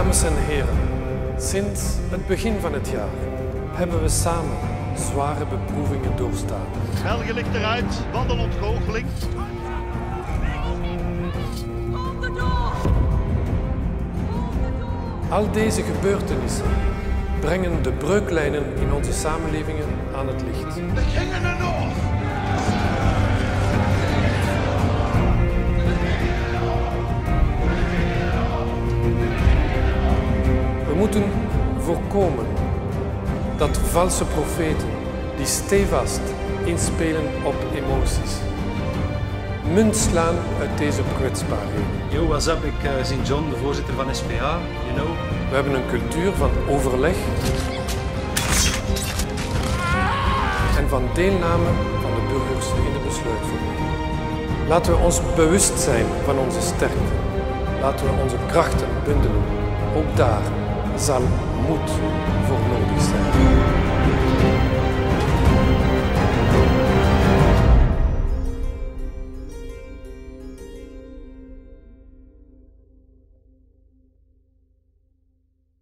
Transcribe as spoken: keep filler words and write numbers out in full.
Dames en heren, sinds het begin van het jaar hebben we samen zware beproevingen doorstaan. België ligt eruit, wat een ontgoocheling. Al deze gebeurtenissen brengen de breuklijnen in onze samenlevingen aan het licht. We gingen er nog! We moeten voorkomen dat valse profeten die stevast inspelen op emoties munt slaan uit deze kwetsbaarheden. Yo, what's up? Ik uh, ben John, de voorzitter van S P A, you know. We hebben een cultuur van overleg en van deelname van de burgers in de besluitvorming. Laten we ons bewust zijn van onze sterkte. Laten we onze krachten bundelen. Ook daar zal moed voor nodig.